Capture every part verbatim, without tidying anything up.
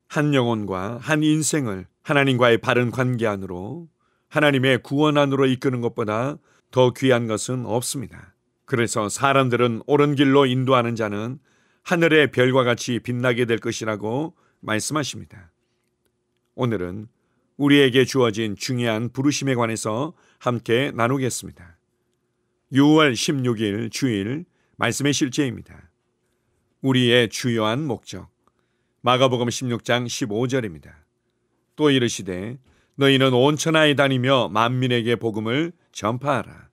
한 영혼과 한 인생을 하나님과의 바른 관계 안으로, 하나님의 구원 안으로 이끄는 것보다 더 귀한 것은 없습니다. 그래서 사람들은 옳은 길로 인도하는 자는 하늘의 별과 같이 빛나게 될 것이라고 말씀하십니다. 오늘은 우리에게 주어진 중요한 부르심에 관해서 함께 나누겠습니다. 유월 십육일 주일 말씀의 실제입니다. 우리의 주요한 목적. 마가복음 십육장 십오절입니다. 또 이르시되 너희는 온 천하에 다니며 만민에게 복음을 전파하라.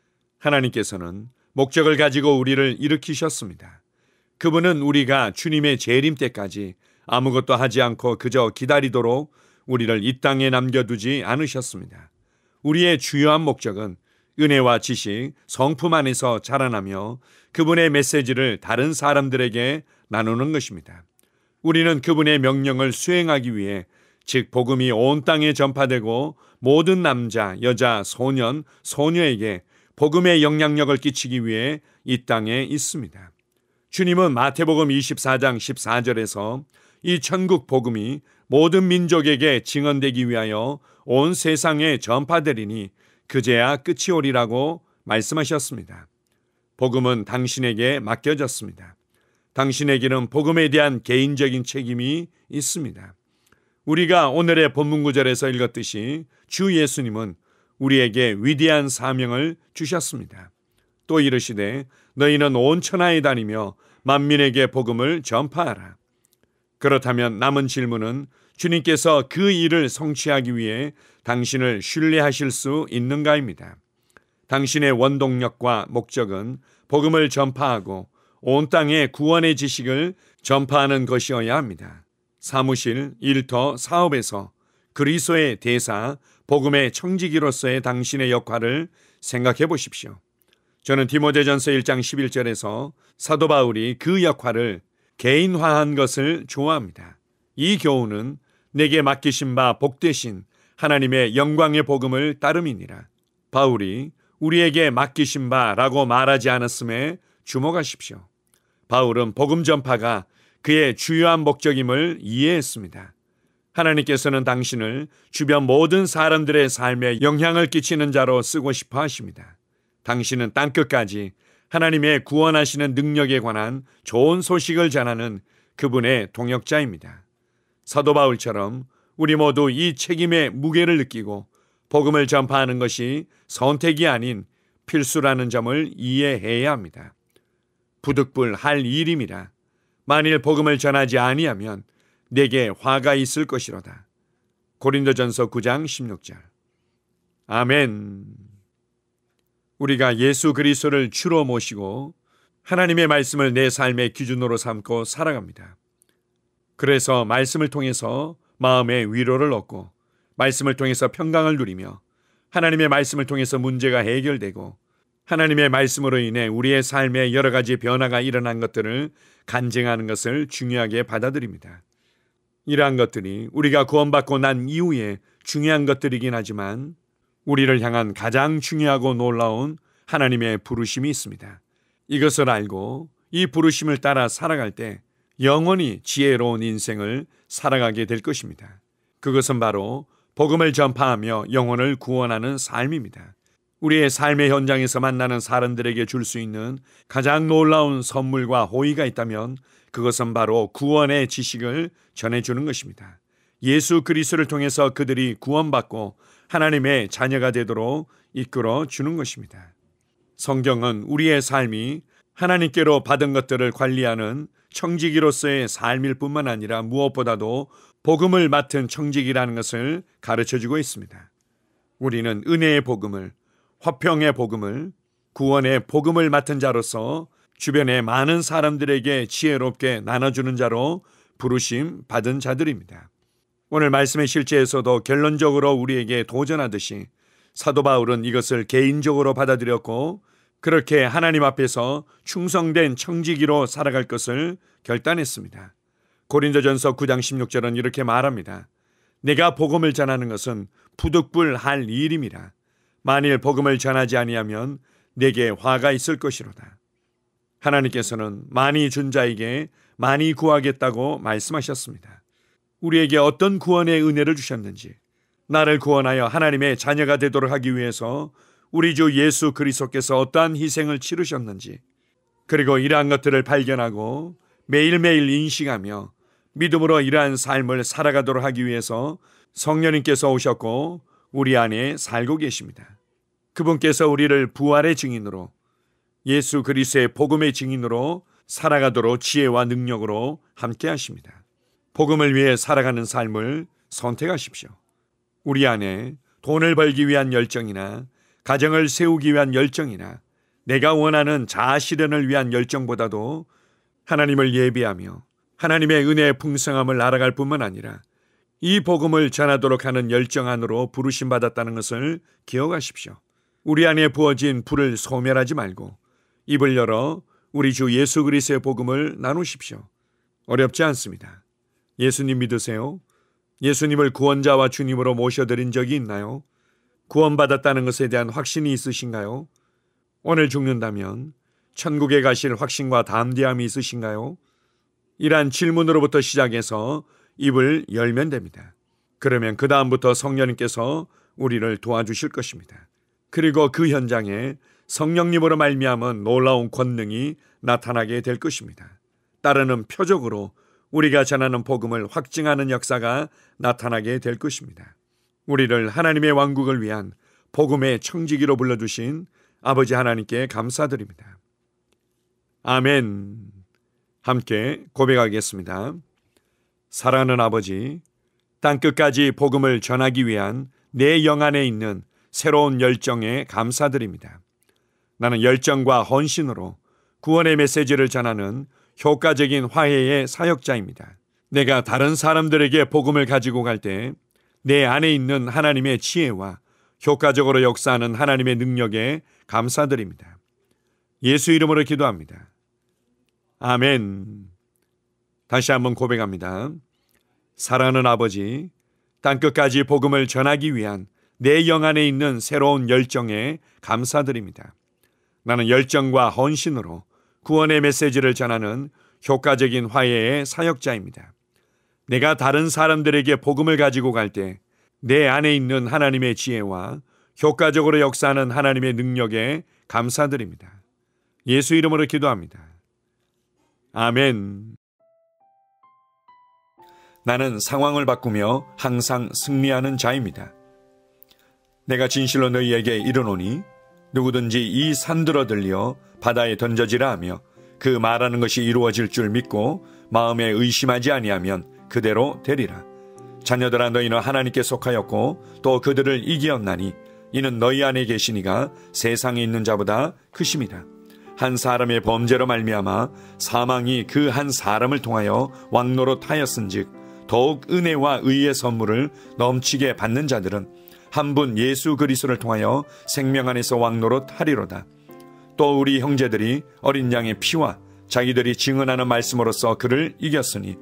하나님께서는 목적을 가지고 우리를 일으키셨습니다. 그분은 우리가 주님의 재림 때까지 아무것도 하지 않고 그저 기다리도록 우리를 이 땅에 남겨두지 않으셨습니다. 우리의 주요한 목적은 은혜와 지식, 성품 안에서 자라나며 그분의 메시지를 다른 사람들에게 나누는 것입니다. 우리는 그분의 명령을 수행하기 위해, 즉 복음이 온 땅에 전파되고 모든 남자, 여자, 소년, 소녀에게 복음의 영향력을 끼치기 위해 이 땅에 있습니다. 주님은 마태복음 이십사장 십사절에서 이 천국 복음이 모든 민족에게 증언되기 위하여 온 세상에 전파되리니 그제야 끝이 오리라고 말씀하셨습니다. 복음은 당신에게 맡겨졌습니다. 당신에게는 복음에 대한 개인적인 책임이 있습니다. 우리가 오늘의 본문 구절에서 읽었듯이 주 예수님은 우리에게 위대한 사명을 주셨습니다. 또 이르시되 너희는 온 천하에 다니며 만민에게 복음을 전파하라. 그렇다면 남은 질문은 주님께서 그 일을 성취하기 위해 당신을 신뢰하실 수 있는가입니다. 당신의 원동력과 목적은 복음을 전파하고 온 땅에 구원의 지식을 전파하는 것이어야 합니다. 사무실, 일터, 사업에서 그리스도의 대사, 복음의 청지기로서의 당신의 역할을 생각해 보십시오. 저는 디모데전서 일장 십일절에서 사도 바울이 그 역할을 개인화한 것을 좋아합니다. 이 교훈은 내게 맡기신 바 복되신 하나님의 영광의 복음을 따름이니라. 바울이 우리에게 맡기신 바라고 말하지 않았음에 주목하십시오. 바울은 복음 전파가 그의 주요한 목적임을 이해했습니다. 하나님께서는 당신을 주변 모든 사람들의 삶에 영향을 끼치는 자로 쓰고 싶어 하십니다. 당신은 땅끝까지 하나님의 구원하시는 능력에 관한 좋은 소식을 전하는 그분의 동역자입니다. 사도 바울처럼 우리 모두 이 책임의 무게를 느끼고 복음을 전파하는 것이 선택이 아닌 필수라는 점을 이해해야 합니다. 부득불 할 일임이라. 만일 복음을 전하지 아니하면 내게 화가 있을 것이로다. 고린도전서 구장 십육절. 아멘. 우리가 예수 그리스도를 주로 모시고 하나님의 말씀을 내 삶의 기준으로 삼고 살아갑니다. 그래서 말씀을 통해서 마음의 위로를 얻고, 말씀을 통해서 평강을 누리며, 하나님의 말씀을 통해서 문제가 해결되고, 하나님의 말씀으로 인해 우리의 삶에 여러 가지 변화가 일어난 것들을 간증하는 것을 중요하게 받아들입니다. 이러한 것들이 우리가 구원받고 난 이후에 중요한 것들이긴 하지만 우리를 향한 가장 중요하고 놀라운 하나님의 부르심이 있습니다. 이것을 알고 이 부르심을 따라 살아갈 때 영원히 지혜로운 인생을 살아가게 될 것입니다. 그것은 바로 복음을 전파하며 영혼을 구원하는 삶입니다. 우리의 삶의 현장에서 만나는 사람들에게 줄 수 있는 가장 놀라운 선물과 호의가 있다면 그것은 바로 구원의 지식을 전해주는 것입니다. 예수 그리스도를 통해서 그들이 구원받고 하나님의 자녀가 되도록 이끌어 주는 것입니다. 성경은 우리의 삶이 하나님께로 받은 것들을 관리하는 청지기로서의 삶일 뿐만 아니라 무엇보다도 복음을 맡은 청지기라는 것을 가르쳐주고 있습니다. 우리는 은혜의 복음을, 화평의 복음을, 구원의 복음을 맡은 자로서 주변의 많은 사람들에게 지혜롭게 나눠주는 자로 부르심 받은 자들입니다. 오늘 말씀의 실제에서도 결론적으로 우리에게 도전하듯이 사도 바울은 이것을 개인적으로 받아들였고 그렇게 하나님 앞에서 충성된 청지기로 살아갈 것을 결단했습니다. 고린도전서 구장 십육절은 이렇게 말합니다. 내가 복음을 전하는 것은 부득불 할 일임이라. 만일 복음을 전하지 아니하면 내게 화가 있을 것이로다. 하나님께서는 많이 준 자에게 많이 구하겠다고 말씀하셨습니다. 우리에게 어떤 구원의 은혜를 주셨는지, 나를 구원하여 하나님의 자녀가 되도록 하기 위해서 우리 주 예수 그리스도께서 어떠한 희생을 치르셨는지, 그리고 이러한 것들을 발견하고 매일매일 인식하며 믿음으로 이러한 삶을 살아가도록 하기 위해서 성령님께서 오셨고 우리 안에 살고 계십니다. 그분께서 우리를 부활의 증인으로, 예수 그리스도의 복음의 증인으로 살아가도록 지혜와 능력으로 함께 하십니다. 복음을 위해 살아가는 삶을 선택하십시오. 우리 안에 돈을 벌기 위한 열정이나 가정을 세우기 위한 열정이나 내가 원하는 자아 실현을 위한 열정보다도 하나님을 예비하며 하나님의 은혜의 풍성함을 알아갈 뿐만 아니라 이 복음을 전하도록 하는 열정 안으로 부르심 받았다는 것을 기억하십시오. 우리 안에 부어진 불을 소멸하지 말고 입을 열어 우리 주 예수 그리스도의 복음을 나누십시오. 어렵지 않습니다. 예수님 믿으세요? 예수님을 구원자와 주님으로 모셔드린 적이 있나요? 구원받았다는 것에 대한 확신이 있으신가요? 오늘 죽는다면 천국에 가실 확신과 담대함이 있으신가요? 이러한 질문으로부터 시작해서 입을 열면 됩니다. 그러면 그 다음부터 성령님께서 우리를 도와주실 것입니다. 그리고 그 현장에 성령님으로 말미암은 놀라운 권능이 나타나게 될 것입니다. 따르는 표적으로 우리가 전하는 복음을 확증하는 역사가 나타나게 될 것입니다. 우리를 하나님의 왕국을 위한 복음의 청지기로 불러주신 아버지 하나님께 감사드립니다. 아멘. 함께 고백하겠습니다. 사랑하는 아버지, 땅끝까지 복음을 전하기 위한 내 영 안에 있는 새로운 열정에 감사드립니다. 나는 열정과 헌신으로 구원의 메시지를 전하는 효과적인 화해의 사역자입니다. 내가 다른 사람들에게 복음을 가지고 갈 때 내 안에 있는 하나님의 지혜와 효과적으로 역사하는 하나님의 능력에 감사드립니다. 예수 이름으로 기도합니다. 아멘. 다시 한번 고백합니다. 사랑하는 아버지, 땅끝까지 복음을 전하기 위한 내 영 안에 있는 새로운 열정에 감사드립니다. 나는 열정과 헌신으로 구원의 메시지를 전하는 효과적인 화해의 사역자입니다. 내가 다른 사람들에게 복음을 가지고 갈 때 내 안에 있는 하나님의 지혜와 효과적으로 역사하는 하나님의 능력에 감사드립니다. 예수 이름으로 기도합니다. 아멘. 나는 상황을 바꾸며 항상 승리하는 자입니다. 내가 진실로 너희에게 이르노니 누구든지 이 산들어 들려 바다에 던져지라 하며 그 말하는 것이 이루어질 줄 믿고 마음에 의심하지 아니하면 그대로 되리라. 자녀들아, 너희는 하나님께 속하였고 또 그들을 이기었나니 이는 너희 안에 계시니가 세상에 있는 자보다 크심이라. 한 사람의 범죄로 말미암아 사망이 그 한 사람을 통하여 왕노릇하였은즉 더욱 은혜와 의의 선물을 넘치게 받는 자들은 한 분 예수 그리스도를 통하여 생명 안에서 왕노릇하리로다. 또 우리 형제들이 어린 양의 피와 자기들이 증언하는 말씀으로써 그를 이겼으니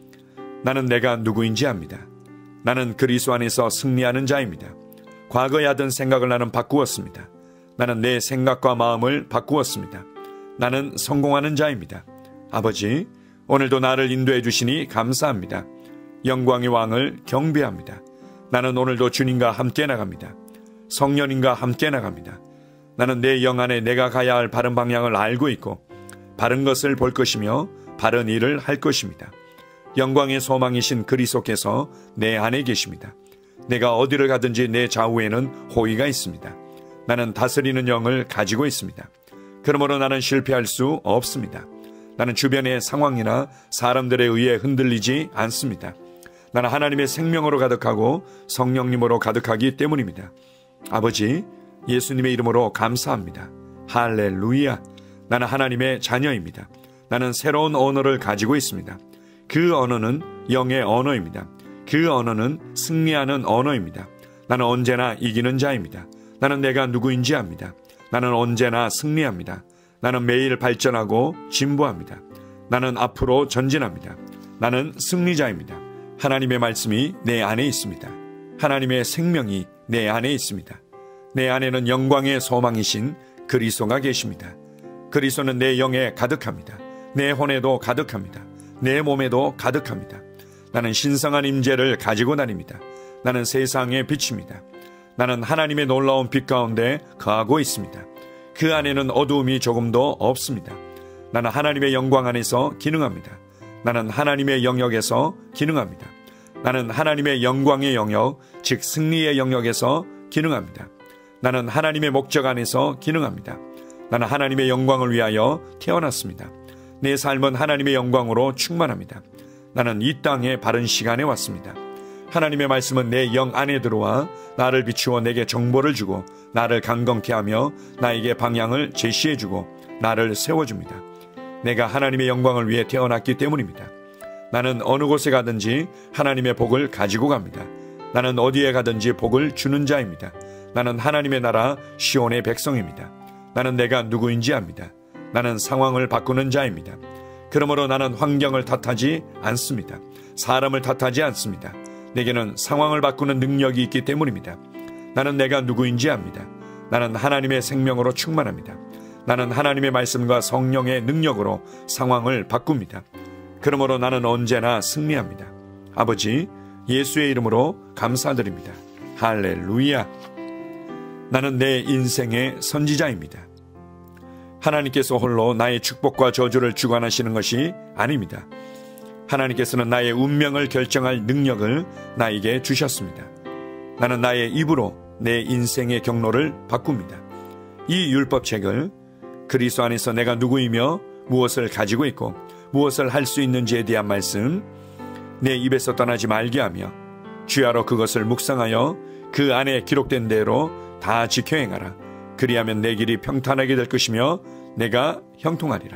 나는 내가 누구인지 압니다. 나는 그리스도 안에서 승리하는 자입니다. 과거에 하던 생각을 나는 바꾸었습니다. 나는 내 생각과 마음을 바꾸었습니다. 나는 성공하는 자입니다. 아버지, 오늘도 나를 인도해 주시니 감사합니다. 영광의 왕을 경배합니다. 나는 오늘도 주님과 함께 나갑니다. 성령님과 함께 나갑니다. 나는 내 영 안에 내가 가야 할 바른 방향을 알고 있고 바른 것을 볼 것이며 바른 일을 할 것입니다. 영광의 소망이신 그리스도께서 내 안에 계십니다. 내가 어디를 가든지 내 좌우에는 호의가 있습니다. 나는 다스리는 영을 가지고 있습니다. 그러므로 나는 실패할 수 없습니다. 나는 주변의 상황이나 사람들에 의해 흔들리지 않습니다. 나는 하나님의 생명으로 가득하고 성령님으로 가득하기 때문입니다. 아버지, 예수님의 이름으로 감사합니다. 할렐루야. 나는 하나님의 자녀입니다. 나는 새로운 언어를 가지고 있습니다. 그 언어는 영의 언어입니다. 그 언어는 승리하는 언어입니다. 나는 언제나 이기는 자입니다. 나는 내가 누구인지 압니다. 나는 언제나 승리합니다. 나는 매일 발전하고 진보합니다. 나는 앞으로 전진합니다. 나는 승리자입니다. 하나님의 말씀이 내 안에 있습니다. 하나님의 생명이 내 안에 있습니다. 내 안에는 영광의 소망이신 그리스도가 계십니다. 그리스도는 내 영에 가득합니다. 내 혼에도 가득합니다. 내 몸에도 가득합니다. 나는 신성한 임재를 가지고 다닙니다. 나는 세상의 빛입니다. 나는 하나님의 놀라운 빛 가운데 거하고 있습니다. 그 안에는 어두움이 조금도 없습니다. 나는 하나님의 영광 안에서 기능합니다. 나는 하나님의 영역에서 기능합니다. 나는 하나님의 영광의 영역, 즉 승리의 영역에서 기능합니다. 나는 하나님의 목적 안에서 기능합니다. 나는 하나님의 영광을 위하여 태어났습니다. 내 삶은 하나님의 영광으로 충만합니다. 나는 이 땅에 바른 시간에 왔습니다. 하나님의 말씀은 내 영 안에 들어와 나를 비추어 내게 정보를 주고 나를 강건케 하며 나에게 방향을 제시해주고 나를 세워줍니다. 내가 하나님의 영광을 위해 태어났기 때문입니다. 나는 어느 곳에 가든지 하나님의 복을 가지고 갑니다. 나는 어디에 가든지 복을 주는 자입니다. 나는 하나님의 나라 시온의 백성입니다. 나는 내가 누구인지 압니다. 나는 상황을 바꾸는 자입니다. 그러므로 나는 환경을 탓하지 않습니다. 사람을 탓하지 않습니다. 내게는 상황을 바꾸는 능력이 있기 때문입니다. 나는 내가 누구인지 압니다. 나는 하나님의 생명으로 충만합니다. 나는 하나님의 말씀과 성령의 능력으로 상황을 바꿉니다. 그러므로 나는 언제나 승리합니다. 아버지, 예수의 이름으로 감사드립니다. 할렐루야. 나는 내 인생의 선지자입니다. 하나님께서 홀로 나의 축복과 저주를 주관하시는 것이 아닙니다. 하나님께서는 나의 운명을 결정할 능력을 나에게 주셨습니다. 나는 나의 입으로 내 인생의 경로를 바꿉니다. 이 율법책을 그리스도 안에서 내가 누구이며 무엇을 가지고 있고 무엇을 할 수 있는지에 대한 말씀 내 입에서 떠나지 말게 하며 주야로 그것을 묵상하여 그 안에 기록된 대로 다 지켜 행하라. 그리하면 내 길이 평탄하게 될 것이며 내가 형통하리라.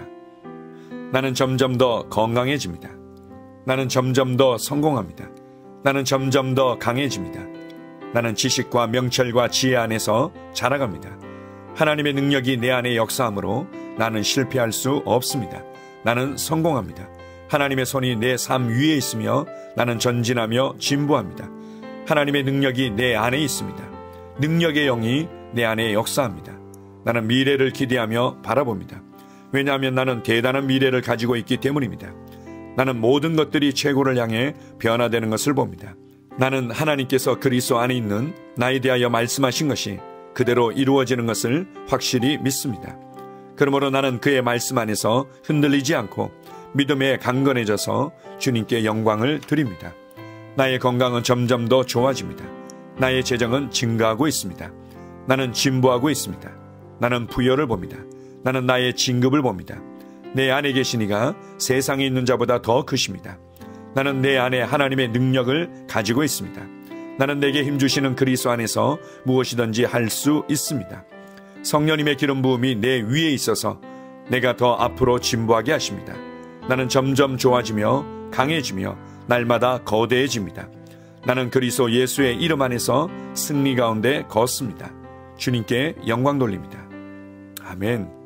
나는 점점 더 건강해집니다. 나는 점점 더 성공합니다. 나는 점점 더 강해집니다. 나는 지식과 명철과 지혜 안에서 자라갑니다. 하나님의 능력이 내 안에 역사하므로 나는 실패할 수 없습니다. 나는 성공합니다. 하나님의 손이 내 삶 위에 있으며 나는 전진하며 진보합니다. 하나님의 능력이 내 안에 있습니다. 능력의 영이 내 안에 역사합니다. 나는 미래를 기대하며 바라봅니다. 왜냐하면 나는 대단한 미래를 가지고 있기 때문입니다. 나는 모든 것들이 최고를 향해 변화되는 것을 봅니다. 나는 하나님께서 그리스도 안에 있는 나에 대하여 말씀하신 것이 그대로 이루어지는 것을 확실히 믿습니다. 그러므로 나는 그의 말씀 안에서 흔들리지 않고 믿음에 강건해져서 주님께 영광을 드립니다. 나의 건강은 점점 더 좋아집니다. 나의 재정은 증가하고 있습니다. 나는 진보하고 있습니다. 나는 부여를 봅니다. 나는 나의 진급을 봅니다. 내 안에 계신 이가 세상에 있는 자보다 더 크십니다. 나는 내 안에 하나님의 능력을 가지고 있습니다. 나는 내게 힘주시는 그리스도 안에서 무엇이든지 할 수 있습니다. 성령님의 기름 부음이 내 위에 있어서 내가 더 앞으로 진보하게 하십니다. 나는 점점 좋아지며 강해지며 날마다 거대해집니다. 나는 그리스도 예수의 이름 안에서 승리 가운데 걷습니다. 주님께 영광 돌립니다. 아멘.